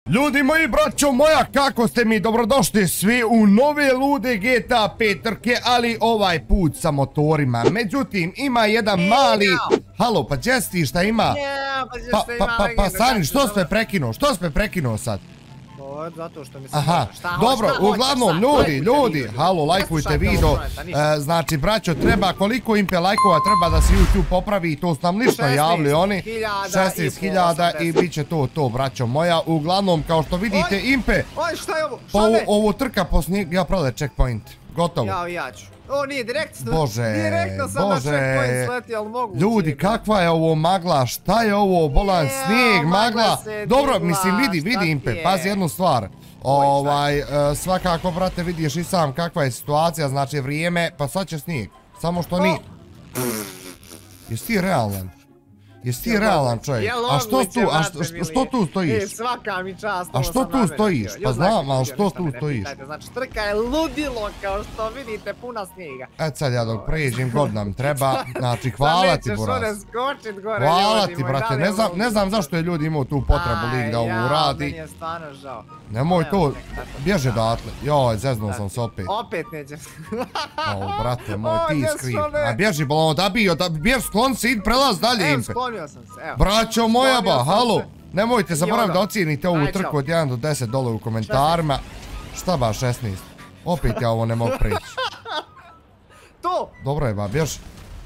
Ljudi moji, braćo moja, kako ste mi dobrodošli svi u nove lude GTA 5 trke, ali ovaj put sa motorima. Međutim, ima jedan mali... Halo, pa Jesti, šta ima? Pa Sani, što sve prekinuo? Što sve prekinuo sad? Zato što mi se... Aha, dobro, uglavnom, ljudi, halo, lajkujte video. Znači, braćo, treba, koliko impe lajkova treba da se YouTube popravi, to su nam lično javili oni. 16.000 i bit će to, braćo moja. Uglavnom, kao što vidite, impe... Oj, šta je ovo? Ovo trka po snijegu, ja prole checkpoint, gotovo. Ja ću. O, nije, direktno sam na checkpoint sleti, ali moguće. Ljudi, kakva je ovo magla, šta je ovo, bolan snijeg, magla. Dobro, mislim, vidi impe, pazi jednu stvar. Svakako, brate, vidiš i sam kakva je situacija, znači vrijeme, pa sad će snijeg. Samo što nije. Jesi ti realan? Jesi ti realan čovjek? A što tu stojiš? Svaka mi čast. A što tu stojiš? Pa znam, ali što tu stojiš? Znači trka je ludilo, kao što vidite, puna snijega. Sad ja dok pređem god nam treba, znači hvala ti buraz. Hvala ti brate, ne znam zašto je ljudi imao tu potrebu lik da ovo uradi. Meni je stvarno žao. Nemoj to, bježe odatle. Joj, zeznuo sam se opet. Opet neće. O, brate moj, ti skriv. A bježi, bolano, da bježi, sklon se, id prelaz dalje impe. Sklonio sam se, evo. Braćo moja ba, halo. Nemojte zaboraviti da ocijenite ovu trku od 1 do 10 dole u komentarima. Šta ba, 16? Opet ja ovo ne mogu preći. To! Dobro je ba, bježi.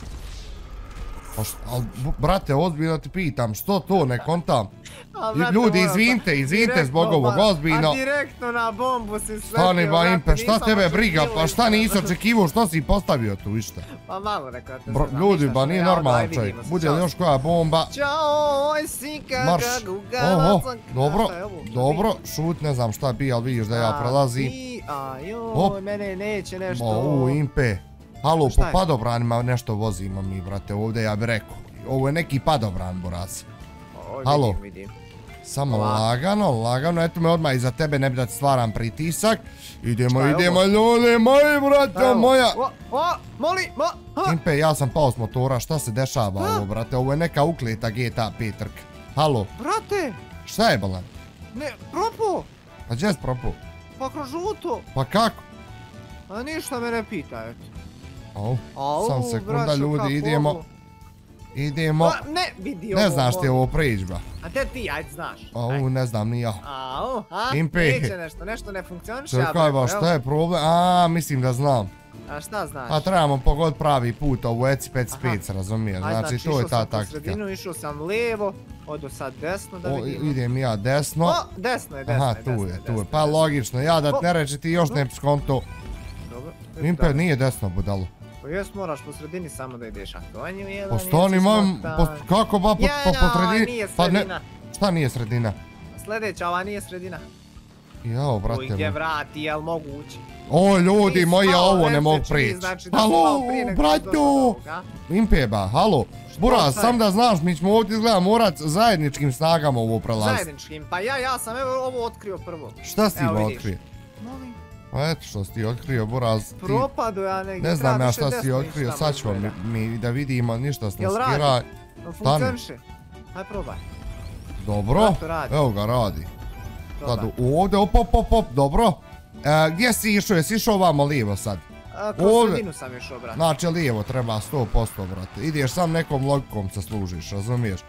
Ali, brate, ozbiljno ti pitam, što to, ne kontam? Ljudi, izvinite zbog ovog, ozbiljno. A direktno na bombu si sletio. Stani ba impe, šta tebe briga, pa šta nisi očekivao, što si postavio tu išta? Pa malo rekao te se znam. Ljudi, ba nije normalan čovjek, bude li još koja bomba? Ćao, oj si Marš, oho, dobro, šut, ne znam šta bi, ali vidiš da ja prelazim. Ajoj, mene neće nešto. O, impe. Halo, po padobranima nešto vozimo mi, brate, ovdje ja bih rekao. Ovo je neki padobran, buraz. Halo, samo lagano, eto me odmah iza tebe, ne bi da ti stvaram pritisak. Idemo, ljudi moji, brate moja. Moli, Impe, ja sam pao s motora, šta se dešava ovo, brate, ovo je neka ukleta GTA 5 trka. Halo. Brate. Šta je, balan? Ne, propo. Pa gdje si propo? Pa kroz žuto. Pa kako? A ništa me ne pita, eto. Sam sekunda, ljudi, idemo. Ne, vidi ovo. Ne znaš ti ovo prijeđba. A te ti, ajde znaš. Ne znam ni ja. Impe. Neće nešto ne funkcioniše. Čekaj ba, šta je problem? Mislim da znam. A šta znaš? A trebamo pogod pravi put, ovu ECI 5 razumiješ, znači to je ta taktika. Išao sam lijevo, odo sad desno da vidimo. Idem ja desno. O, desno je. Aha, tu je, pa logično, ja da ne reći ti još ne skonto. Impe, nije desno, budalo. Pa jes moraš po sredini samo da ideš, a to nju jedan po stani mam, kako ba po sredini? Nije sredina. Šta nije sredina? Sljedeća, ova nije sredina. Jao, brate. Ujde vrati, jel mogući? O, ljudi moji, ja ovo ne mogu prijeći. Halo, braćo! Impeba, halo. Buraz, sam da znaš, mi ćemo ovdje izgleda morat zajedničkim snagama ovo prelaziti. Zajedničkim, pa ja sam ovo otkrio prvo. Šta si ima otkrio? Molim. Pa eto što si ti otkrio, Buraz. Propadu ja negdje. Ne znam ja šta si otkrio, sad ćemo mi da vidimo, ništa s nas skiraj. Jel funkcioniše? Hajde probaj. Dobro, evo ga radi. Sad ovdje, op, dobro. Gdje si išao, jesi išao ovamo lijevo sad? Kroz sredinu sam išao, brate. Znači lijevo treba 100%, brate. Ideš sam nekom logikom se služiš, razumiješ?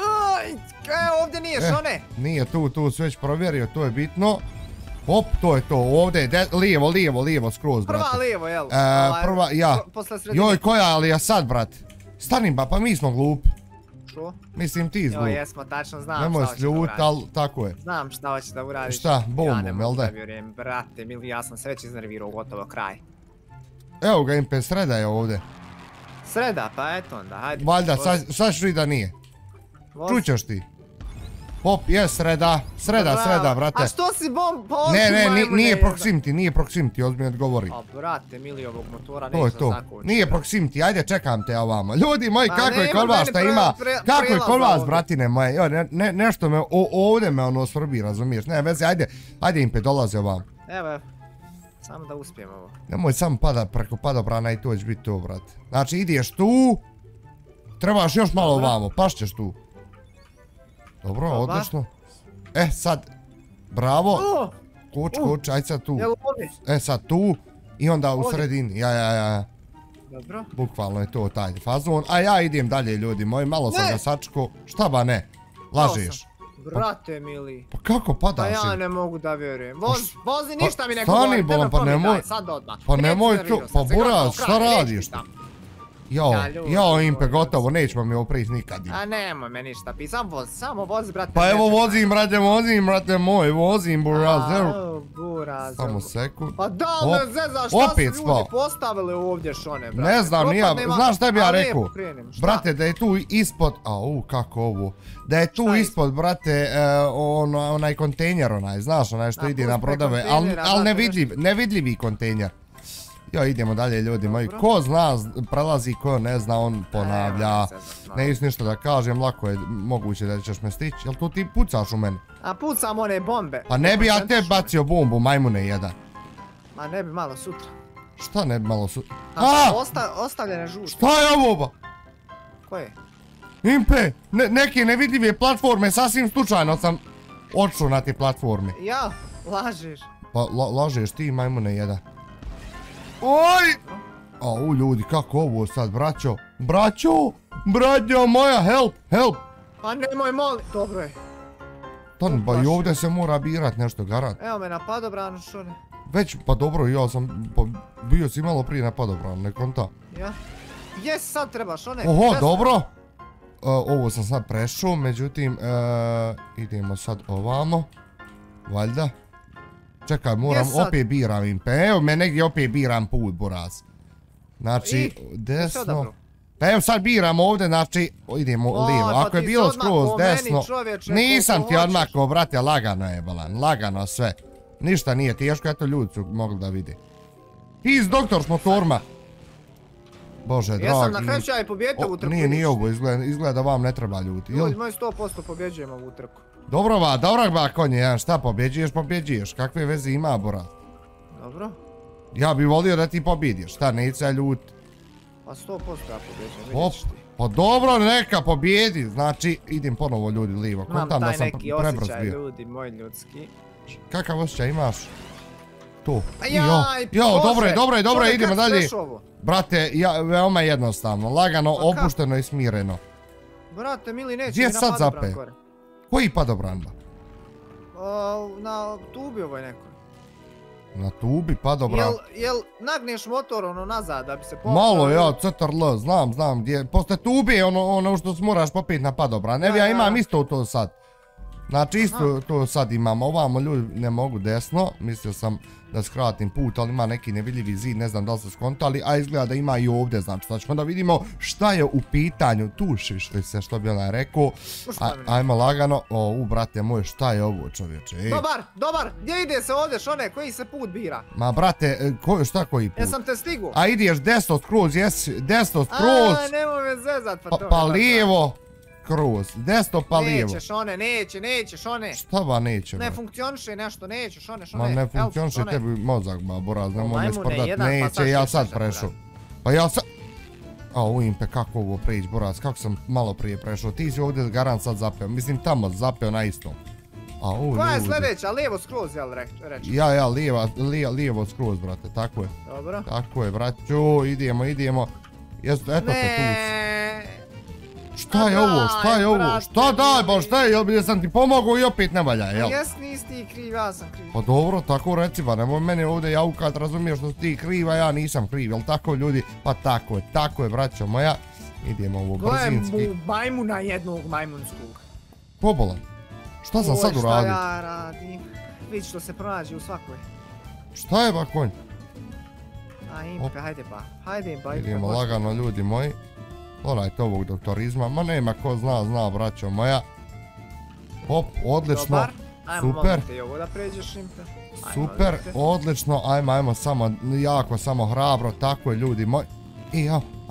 Ovdje nije, što ne? Nije tu si već provjerio, to je bitno. Hop, to je to, ovdje, lijevo, skroz, brate. Prva lijevo, jel? Prva, ja. Joj, koja, ali ja sad, brate. Stani ba, pa mi smo glupi. Što? Mislim ti izglup. Joj, jesmo, tačno znam šta Nemoj hoćeš da uradiš. ali tako je. Znam šta hoćeš da uradiš. Šta, bombom, jel da? Ja ne vjerujem, brate, mili, ja sam se već iznervirao, gotovo kraj. Evo ga, impe, sreda je ovdje. Sreda, pa eto onda, hajde. Valjda, sad ću i da nije. Čućeš ti. Hop, je sreda, brate. A što si bomb, pa Ne, nije proximity, ozbiljno odgovori. A brate, mili, ovog motora neće da zakoči. Nije proximity, ajde čekam te ovamo. Ljudi moji, kako je kod vas šta ima? Kako je kod vas, bratine moje? Nešto me, ovdje me ono svrbi, razumiješ? Ne, veze, ajde impe, dolaze ovamo. Evo, samo da uspijem ovo. Nemoj samo preko padobrana i to će biti to, brate. Znači, ideš tu, trebaš još malo ovamo, pašćeš tu. Dobro, odlično. Sad, Bravo. Kuć, ajde sad tu. Sad tu. I onda u sredini. Ja. Dobro. Bukvalno je to taj fazon. A ja idem dalje, ljudi moji. Malo sam ga sačko. Šta ba ne? Lažeš. Brate mili. Pa kako padaš? Pa ja ne mogu da vjerujem. Vozi, ništa mi neko govori. Stani bolan, pa nemoj. Pa nemoj to. Pa Buraz, šta radiš? Jao Impe, gotovo, nećemo mi ovo prići nikad. A nemoj me ništa pi, samo vozi brate. Pa evo vozim brate moj, vozim Buraz. Buraz. Samo sekund. Pa da me zezaš, šta su ljudi postavili ovdje šone brate. Ne znam, nija, znaš šta bi ja rekao? Brate, da je tu ispod, kako ovo? Da je tu ispod, brate, onaj kontejner onaj, znaš onaj što ide na brodove, ali nevidljivi kontejner. Jo, idemo dalje, ljudi moji. Ko zna, prelazi, ko ne zna, on ponavlja. Ne isti ništa da kažem, lako je moguće da ćeš me stići. Jel tu ti pucaš u mene? A pucam one bombe. Pa ne bi ja te bacio bombu, majmune jedan. Ma ne bi malo sutra. Šta ne bi malo sutra? Ostavljene žute. Šta je ovo ba? Koje? Impe, neke nevidljive platforme, sasvim slučajno sam odšao na te platforme. Ja, lažeš. Pa lažeš ti, majmune jedan. Oj! Au ljudi, kako ovo sad, braćo? Braćo moja, help! Pa nemoj moli, dobro je. Tan, ba i ovdje se mora birat nešto, garant. Evo me na padobranu, šone. Već, pa dobro, ja sam, bio si malo prije na padobranu, ne konta. Ja? Jes, sad treba, šone. Oho, dobro. Ovo sam sad prešao, međutim, idemo sad ovamo. Valjda. Čekaj, moram, opet biram Impe, evo me negdje opet biram put, Buraz. Znači, desno. Pa evo sad biram ovdje, znači, idemo lijevo. Ako je bilo skroz desno, nisam ti odmakao, brate, lagano je, balan, lagano sve. Ništa nije teško, eto ljudi su mogli da vidi. Iz doktor s motorima. Bože, dragi. Jesam na kraju ja i pobjedio ovu trku. Nije ovo, izgleda da vam ne treba ljudi. Ljudi, moj 100% pobjeđujem ovu trku. Dobro ba konje, šta pobjeđuješ, kakve veze ima, Buraz? Dobro. Ja bi volio da ti pobjediš, šta, neće se ljut. Pa 100% ja pobjeđujem, vidiš ti. Pa dobro, neka pobjedi, znači idem ponovo ljudi lijevo, kontam da sam prebrz bio. Imam taj neki osjećaj ljudi, moj ljudski. Kakav osjećaj imaš? To. Ajaj, dobro, idemo dalje. Brate, veoma jednostavno, lagano, opušteno i smireno. Brate, mili, neće mi na padobran gore. Koji padobran ba? Na tubi ovoj nekoj. Na tubi padobran? Jel nagneš motor ono nazad da bi se popao? Malo ja, CTRL, znam gdje. Posle tubi je ono što moraš popiti na padobran. Evo ja imam isto to sad. Znači isto to sad imam, ovamo ljudi ne mogu desno, mislio sam da skratim put, ali ima neki nevidljivi zid, ne znam da li ste skontali, a izgleda da ima i ovdje, znači sad ćemo da vidimo šta je u pitanju, tušiš li se, što bi onaj rekao, ajmo lagano, brate moj, šta je ovo čovječe, Dobar, gdje ide se ovdje šone, koji se put bira? Ma brate, šta koji put? Jesam te stigu? A ideš desno skroz, desno skroz, nemoj me zezat, pa lijevo. Kroz, desno pa lijevo. Nećeš one, nećeš one. Šta ba neće? Ne funkcioniše nešto, nećeš one. Ma ne funkcioniše tebi mozak ba, Buraz, nemoj me sprdat, neće, ja sad prešao. Pa ja sad... A Impe, kako ovo prijeći, Buraz, kako sam malo prije prešao, ti si ovdje garant sad zapeo, mislim tamo zapeo na istom. Koja je sljedeća, lijevo skroz, jel reći? Ja, lijevo skroz, brate, tako je. Dobro. Tako je, braću, idemo. Eto te tu. Šta je ovo, šta daj ba, šta je, jel sam ti pomogao i opet ne valja, jel? Jes, nisi ti kriv, ja sam kriv. Pa dobro, tako reci ba, nemoj mene ovdje jaukat, razumiješ što si ti kriv, a ja nisam kriv, jel tako ljudi? Pa tako je, braćo moja, idemo ovo brzinski. Gledam majmuna jednog majmunskog. Pobolan, šta sam sad uradio? Šta ja radim, vidi što se pronađe u svakoj. Šta je ba konj? A Impe, hajde ba. Idemo lagano ljudi moji. Gledajte ovog doktorizma, ma nema ko zna, braćo moja. Hop, odlično, super. Super, odlično, ajmo, samo hrabro, tako je ljudi moji. I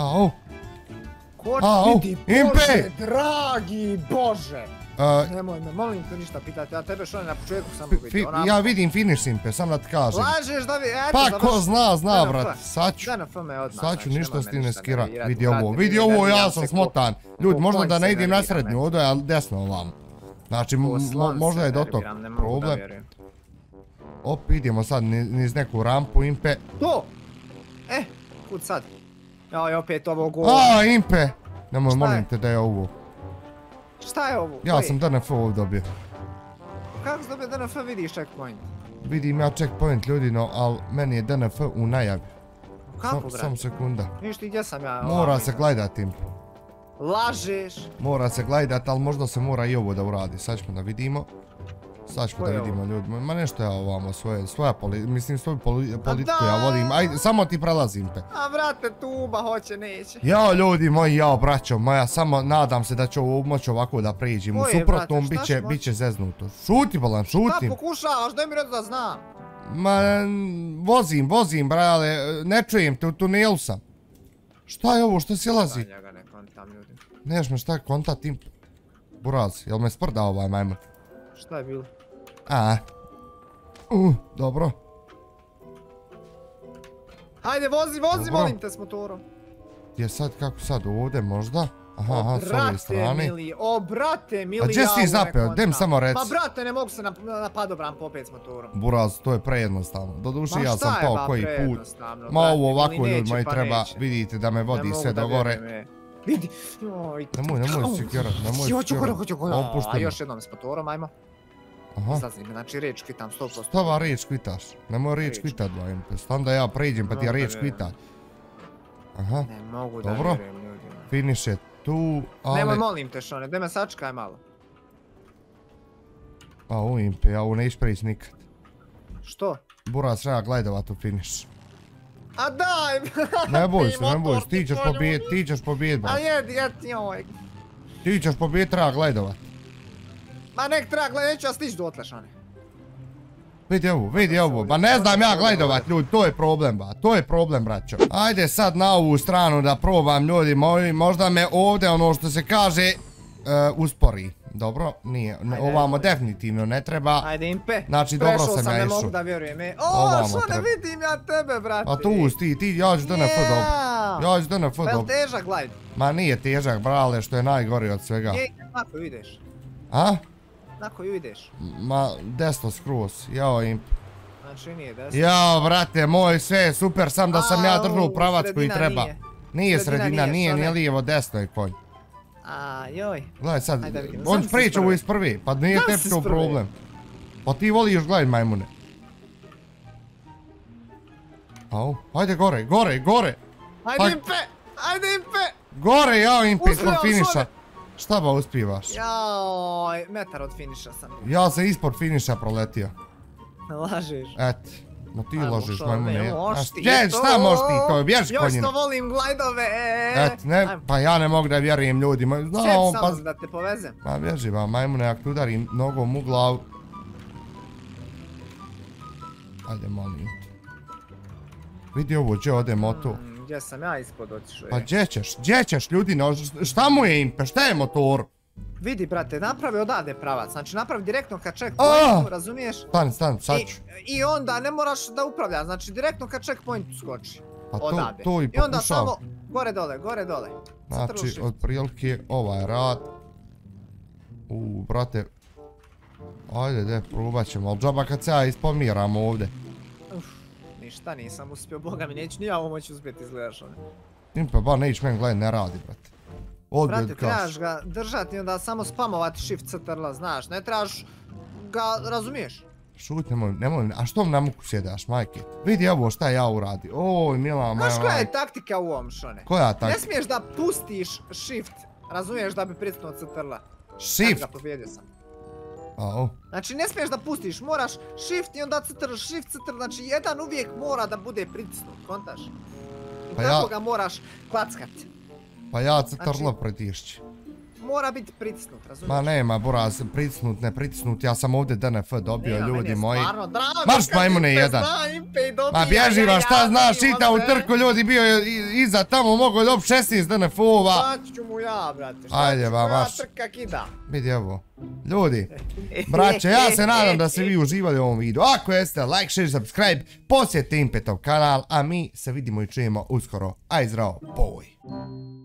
Bože, dragi Bože! Nemoj me, molim te ništa pitati, ja tebe što ne na početku sam vidio. Ja vidim finish Impe, sam da ti kažem. Lažeš da vi, eto pa ko zna brat, sad ću ništa s ti ne skira. Vidi ovo, ja sam smotan. Ljudi, možda da ne idem na srednju, ovdje je desno ovam. Znači, možda je do tog problem. Op, idemo sad niz neku rampu, Impe. To! Kud sad? Joj, opet ovo go. Impe! Nemoj, molim te da je ovo. Šta je ovo? Ja sam DNF ovo dobio. Kako si dobio DNF, vidiš checkpoint? Vidim ja checkpoint, ljudi, no, ali meni je DNF u najavi. Kako, brate? Samo sekunda. Viš ti gdje sam ja? Mora se glajdat, Impe. Lažeš? Mora se glajdat, ali možda se mora i ovo da uradi. Sad ćemo da vidimo. Sad ćemo da vidimo, ljudi. Ma nešto ja ovamo svoju politiku ja vodim. Ajde, samo ti prelazim te. A brate, tuba hoće, neće. Jao, ljudi moji, jao, braćo moja, samo nadam se da će ovo moći ovako da prijeđim. U suprotnom bit će zeznuto. Šuti, bolan, šutim. Šta pokušavaš, daj mi reći da znam. Ma, vozim, brale, ne čujem te, u tunelu sam. Šta je ovo, što silazi? Njega ne kontam, ljudi. Neš me šta kontat, Impe. Buraz, jel me sprda ovaj majmun? Šta je bilo? Dobro. Hajde, vozi, molim te s motorom. Gdje sad, kako sad, ovdje možda? Aha, s ove strane. O, brate mili, ja gdje si ti zapeo, dem samo reci. Pa brate, ne mogu se na padobran popet s motorom. Buraz, to je prejednostavno. Doduše ja sam pao koji put. Ma ovo ovako, ljudi moji, treba, vidite da me vodi sve do gore. Vidi, nemoj sikjerat, hoću gore. A još jednom s motorom, ajmo. Izlazim, znači riječ kvitam 100%. Stava riječ kvitaš, nemoj riječ kvitat, Impe. Stan da ja pređem pa ti ja riječ kvitat. Aha, ne mogu da vjerujem ljudima. Finiš je tu, ali... Nemoj, molim te, Šone, daj me sačkaj malo. Impe, ja ovo neću preći nikad. Što? Buraz treba glajdovat u finiš. A daj! Ne boj se, ti ćeš pobijet, bro. A jedi, joj. Ti ćeš pobijet, treba glajdovat. Ma nek treba gledat, neću ja stići dotle, Šone. Vidi ovo, ba ne znam ja glajdovat, ljudi, to je problem, braćo. Ajde sad na ovu stranu da probam, ljudi moji, možda me ovdje ono što se kaže uspori. Dobro, nije, ovamo definitivno ne treba. Ajde, Impe, znači dobro sam ja išao. Ne mogu da vjerujem, O, Šone, vidim ja tebe, brate. A tu ti, ja ću DNF dobro. Pa je li težak glajd? Ma nije težak, brale, što je najgori od svega. Kako ju ideš? A? Nako ju ideš? Ma, desno skroz, jao Impe. Znači nije desno. Jao, brate moj, sve je super, sam da sam ja držao pravac koji treba. Nije sredina, nije lijevo, desno je konj. Joj. Gledaj sad, on priča ovo iz prvi, pa nije tebi to problem. Pa ti voliš gledaj majmune. Ajde gore. Ajde Impe! Gore, jao Impe, ispod finiša. Šta ba uspivaš? Joj, metar od finiša sam. Ja sam ispod finiša proletio. Lažeš. Ma ti lažeš, majmune. Šta možeš ti to, bježi konjine. Još što volim glajdove, pa ja ne mogu da vjerujem ljudima. Sjed samo da te povezem. Ma bježi ba, majmune, ako te udarim nogom u glavu. Ajde, molim te. Vidi ovo, gdje ode motor. Gdje sam ja ispod otišao. Pa gdje ćeš ljudi, šta mu je Impe, šta je motor? Vidi brate, napravi odavde pravac, znači napravi direktno ka checkpointu, razumiješ? Stani, sad ću. I onda ne moraš da upravljaš, znači direktno ka checkpointu skoči. Pa odavde. to i pokušavam. I onda samo gore dole. Znači, otprilike ovaj rad. Brate. Ajde, probat ćemo, ali džaba kad se ja ispomiram ovdje. Ništa nisam uspio, boga mi neću ni ja ovo moći uspjeti, izgledaš one. Impe, ba neću meni gledaj, ne radi, brate. Brate, trebaš ga držati i onda samo spamovati shift CTRL, znaš, ne trebaš ga, razumiješ? Šut, nemoj, a što ne mogu sjedaš, majke? Vidi ovo šta ja uradim, oj mila moja. Znaš koja je taktika u ovom, Šone? Koja taktika? Ne smiješ da pustiš shift, razumiješ, da bi pritisnuo CTRL. Shift? Tako ga pobjedio sam. Znači ne smiješ da pustiš, moraš shift i onda CTRL, shift, CTRL, znači jedan uvijek mora da bude pritisnut, kontaš? I tako ga moraš klackat. Pa ja CTRL pritišći. Mora biti pritisnut, razumiješ? Ma nema, Buraz, pritisnut, ne pritisnut, ja sam ovdje DNF dobio, ljudi moji. Marš majmune jedan. Ma bježi va, šta znaš, čita u trku, ljudi bio iza tamo, mogo dobiti 16 DNF-ova. Šta ću mu ja, brate, ajde, šta ću mu ja trka kida. Vidi evo, ljudi, braće, ja se nadam da ste vi uživali u ovom videu. Ako jeste, like, share, subscribe, posjetite Impetov kanal, a mi se vidimo i čujemo uskoro. Aj zdravo, boj.